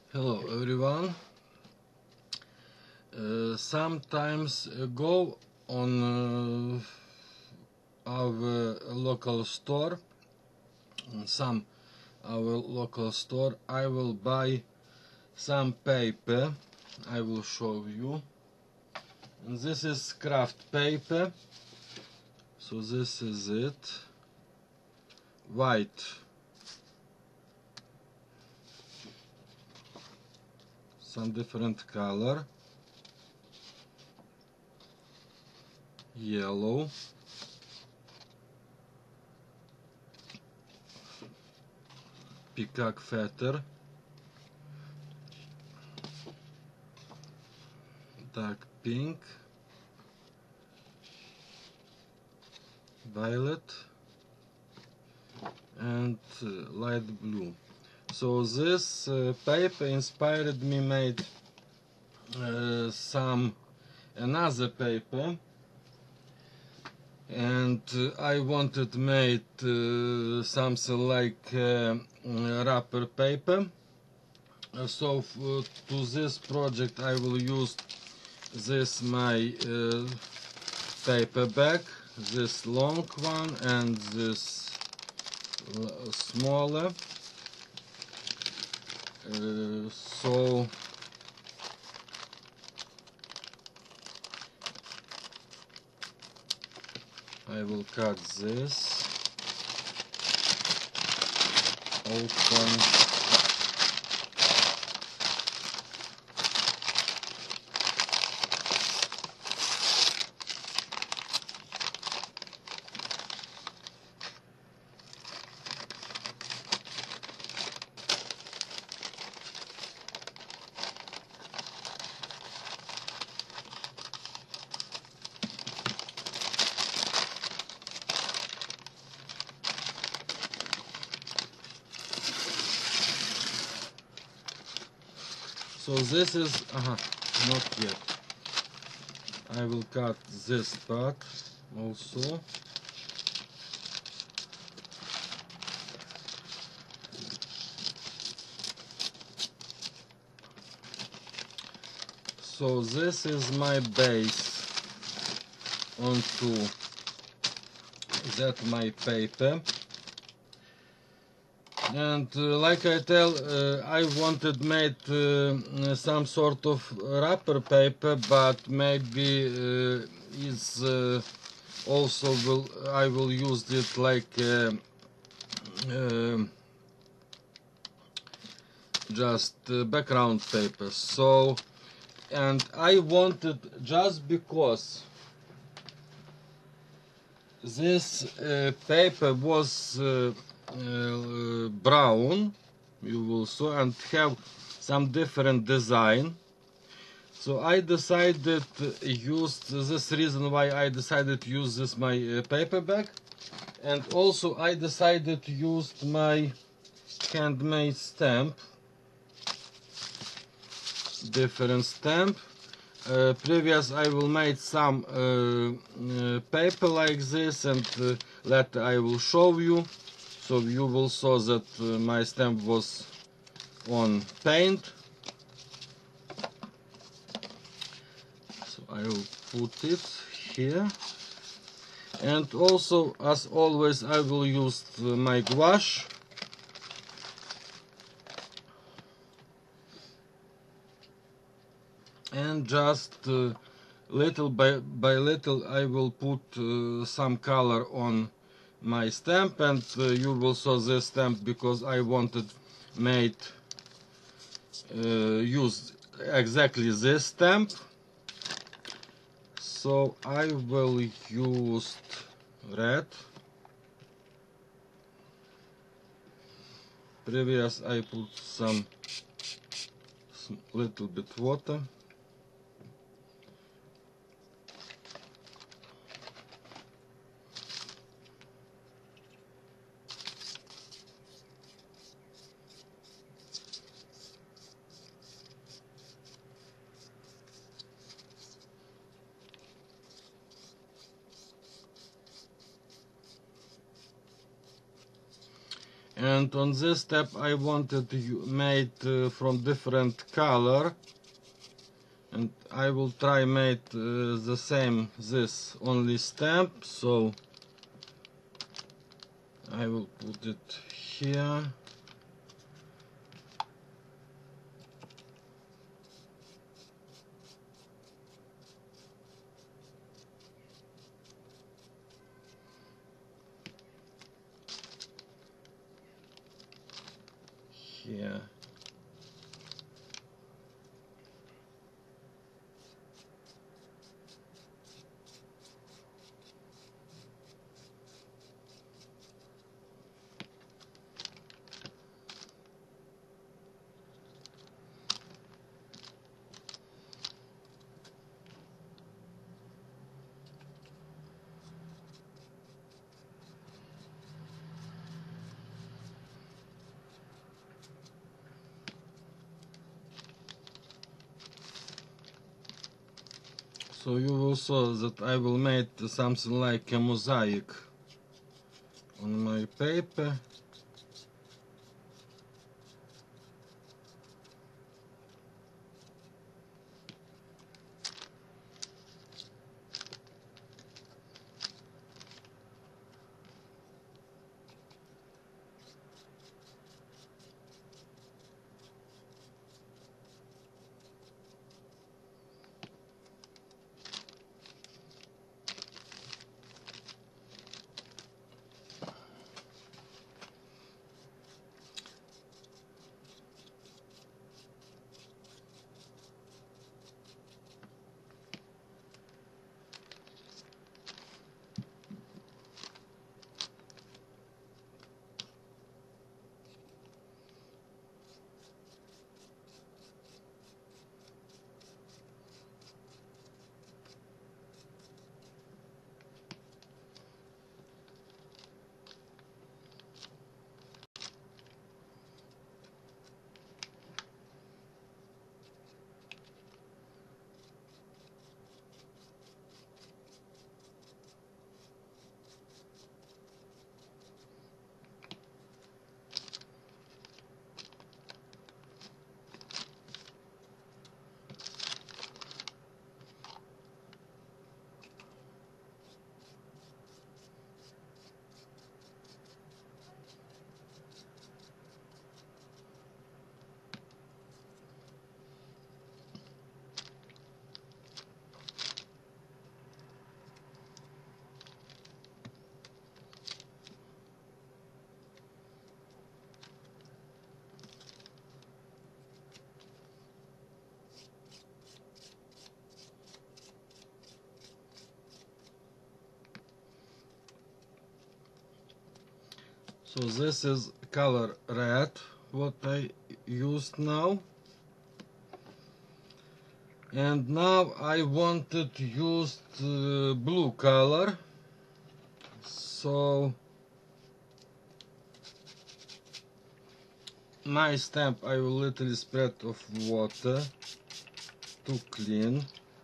Hello everyone. Sometimes ago on our local store, I will buy some paper. I will show you. And this is craft paper. So this is it. White. Some different color. Yellow. Peacock feather. Dark pink. Violet. And light blue. So this paper inspired me made another paper, and I wanted made something like wrapper paper. So to this project I will use this my paper bag, this long one and this smaller. So I will cut this, open, so this is, not yet. I will cut this part also. So this is my base onto that my paper. And like I tell, I wanted made some sort of wrapper paper, but maybe is also I will use it like just background paper. So, and I wanted, just because this paper was brown, you will see, and have some different design. So I decided use this reason why I decided to use this my paper bag, and also I decided to use my handmade stamp, different stamp. Previous I will make some paper like this, and later I will show you. So you will saw that my stamp was on paint. So I will put it here. And also, as always, I will use my gouache. And just little by little I will put some color on my stamp, and you will saw this stamp because I wanted made use exactly this stamp. So I will use red. Previous I put some little bit water. and on this step I wanted to made from different color, and I will try made the same this only stamp, so I will put it here. Here. So you will saw that I will make something like a mosaic on my paper. So this is color red, what I used now. And now I wanted to use blue color. So my stamp I will little spread of water to clean.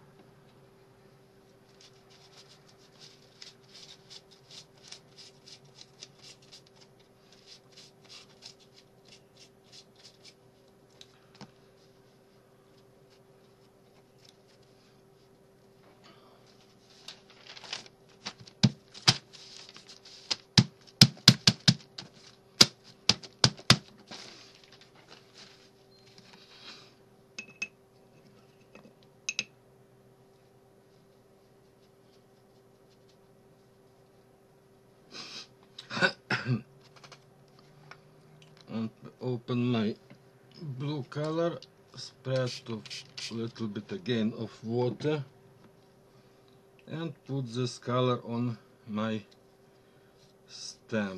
And open my blue color, spread a little bit again of water, and put this color on my stamp.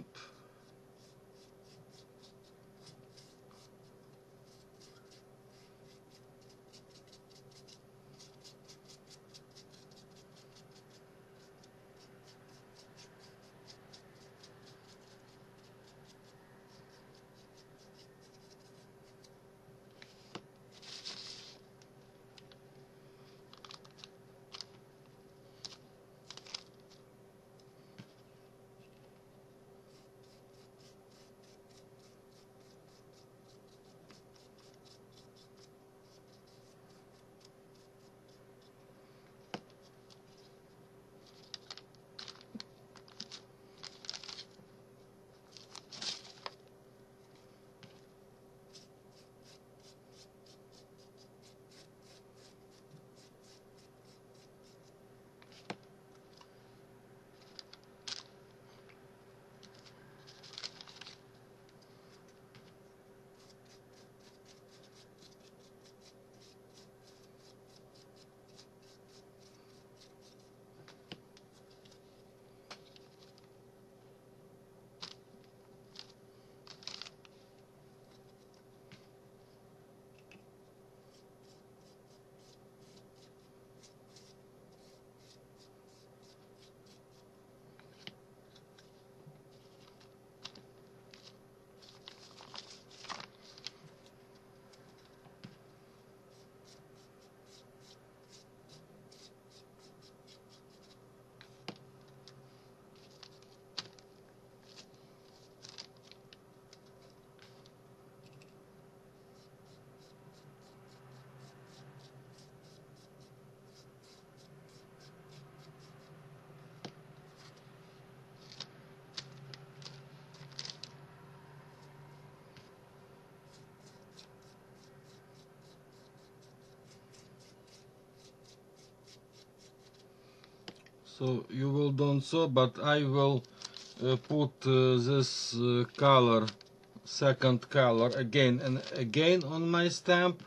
So you will don't so, but I will put this color, second color, again and again on my stamp.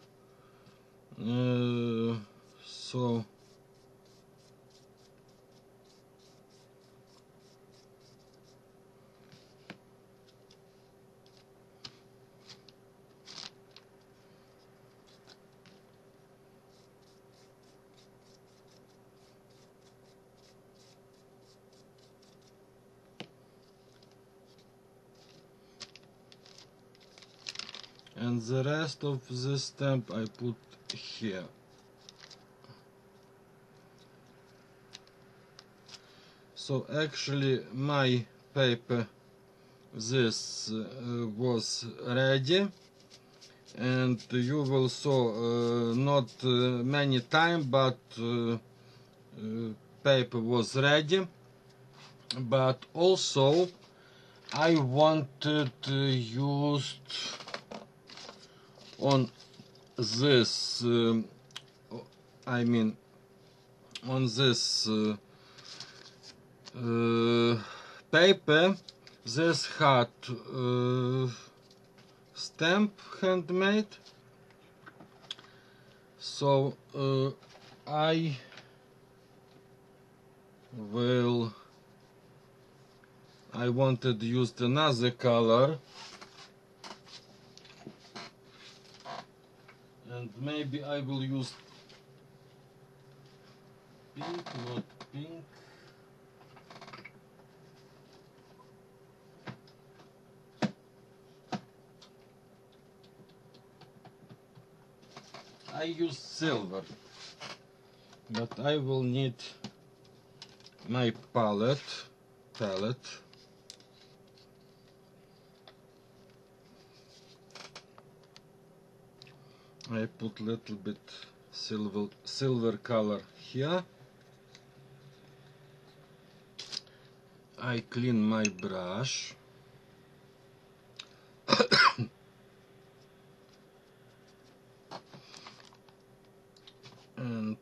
So and the rest of this stamp I put here. So actually my paper, this was ready, and you will saw not many time, but paper was ready. But also I wanted used on this I mean on this paper, this had stamp handmade, so I wanted to use another color, and maybe I will use pink, not pink. I use silver, but I will need my palette. I put little bit silver color here. I clean my brush. And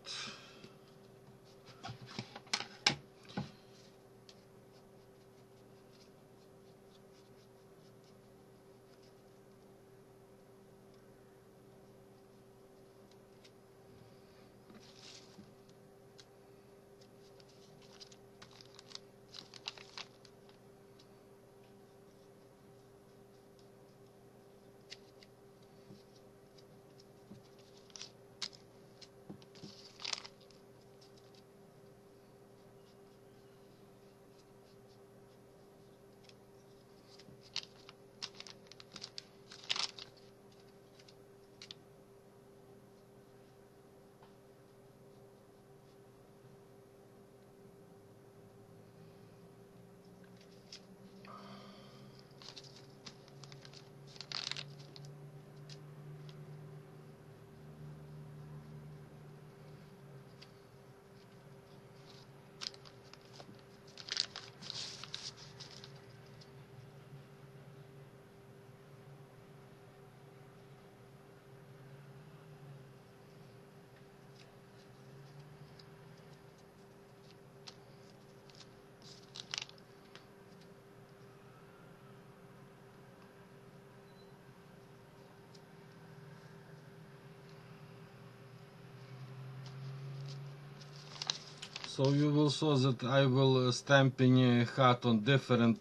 so you will saw that I will stamping hat on different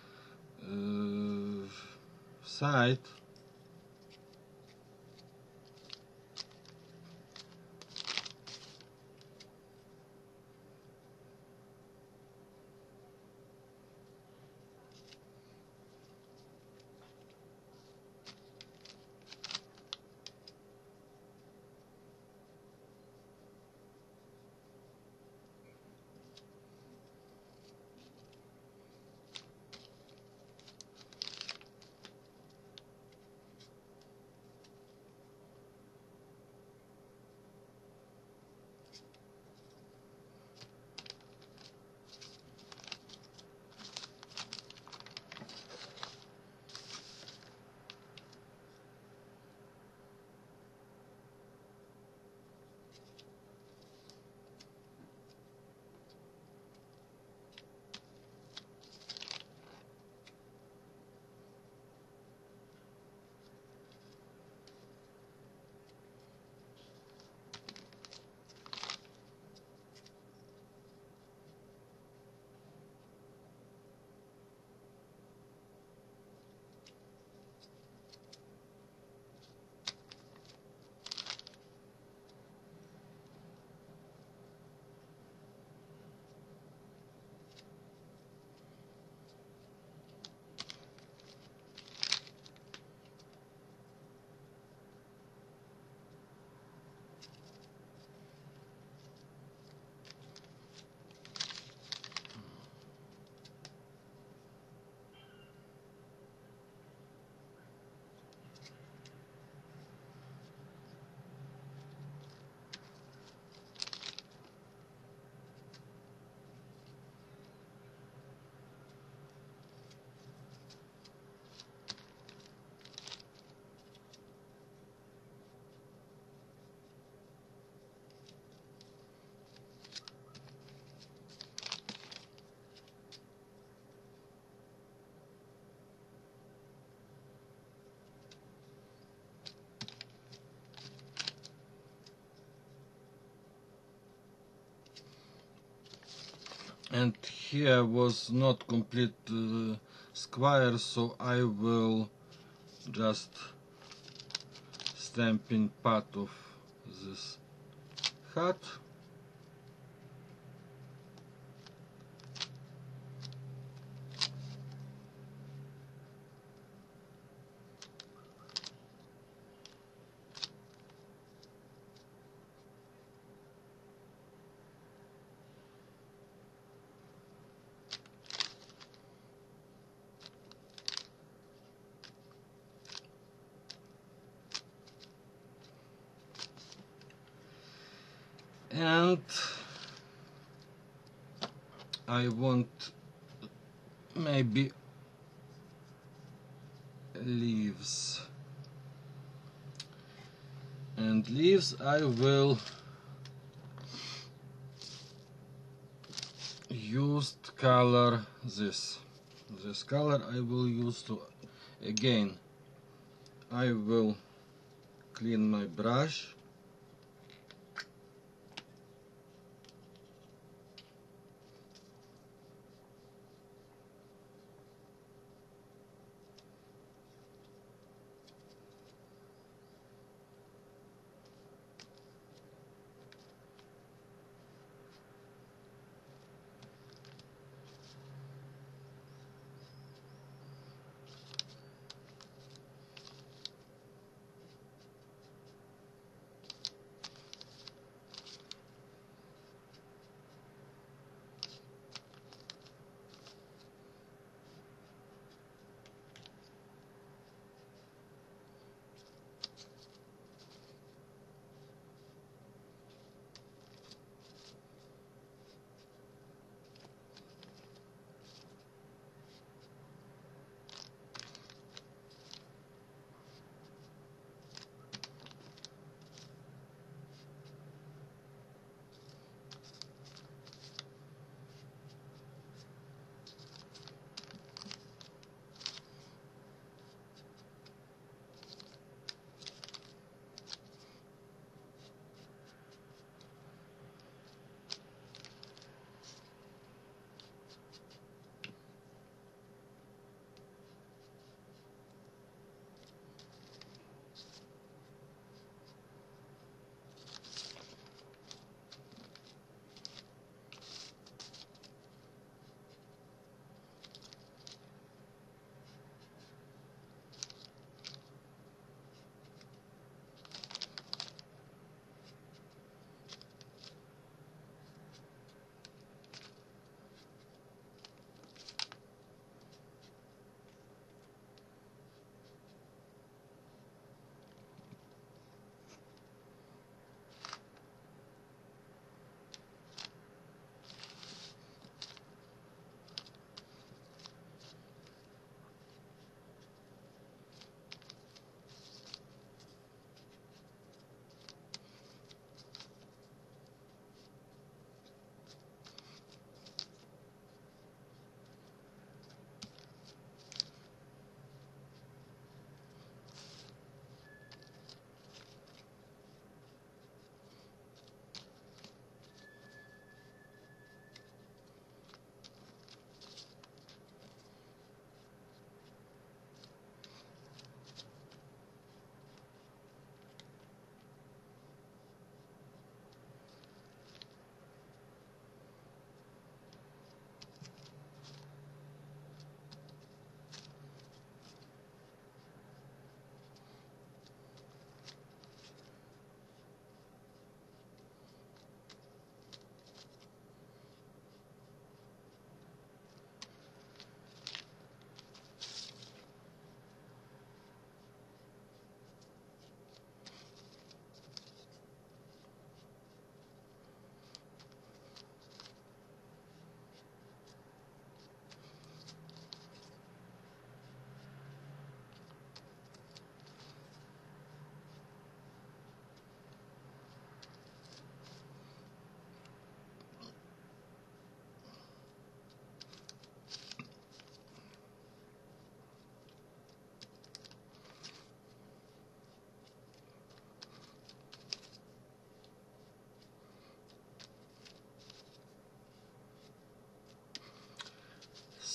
side. and here was not complete square, so I will just stamping part of this hat. And I want maybe leaves, and leaves I will use color this color I will use to, again I will clean my brush.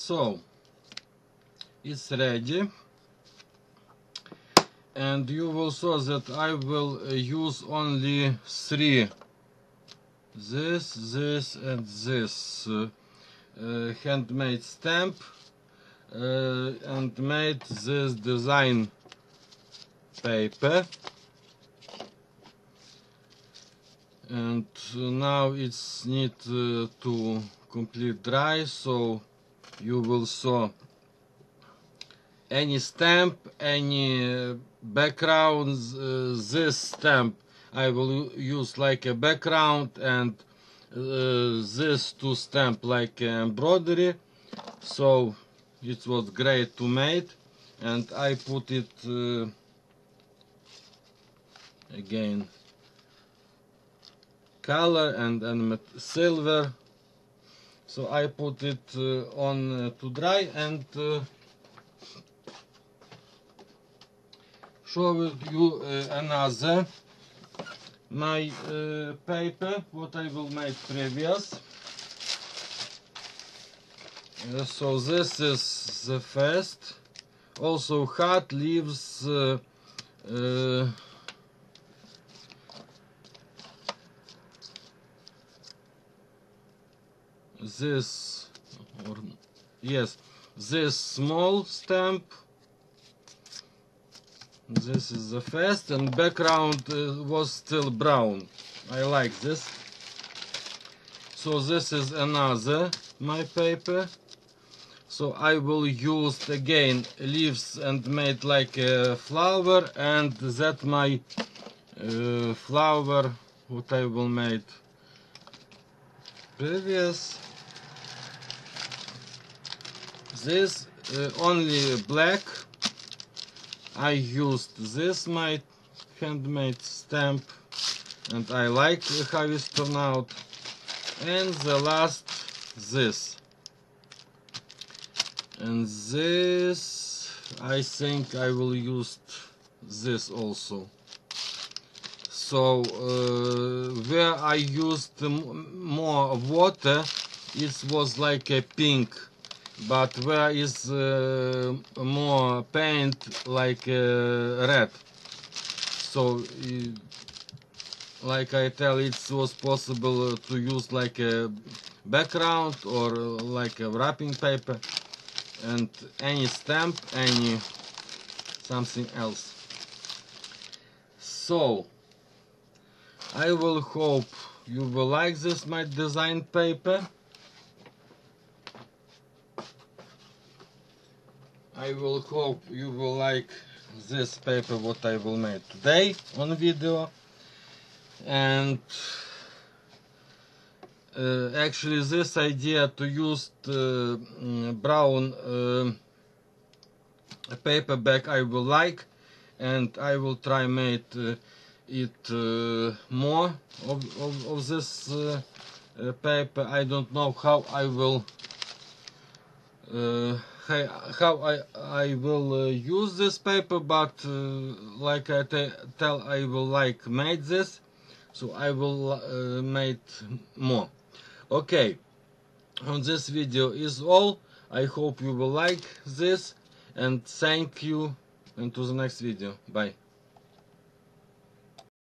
So it's ready, and you will see that I will use only 3, this and this handmade stamp, and made this design paper. And now it's need to complete dry, so you will saw any stamp, any background. This stamp I will use like a background, and this two stamp like embroidery. So it was great to make, and I put it again color and silver. So I put it on to dry, and show you another my paper what I will make previous. So this is the first. Also heart leaves this, or yes, this small stamp. This is the first, and background was still brown. I like this. So this is another my paper. So I will use again leaves and made like a flower, and that my flower what I will make previous. This only black. I used this my handmade stamp, and I like how it turned out. And the last, this. And this, I think I will use this also. So where I used more water, it was like a pink, but where is more paint like red. So like I tell, it was possible to use like a background or like a wrapping paper, and any stamp, any something else. So I will hope you will like this my design paper. I will hope you will like this paper what I will make today on video. And actually this idea to use brown paperback I will like, and I will try make it more of this paper. I don't know how I will I will use this paper, but like I tell, I will like make this, so I will make more. Okay, on this video is all. I hope you will like this, and thank you, and to the next video. Bye.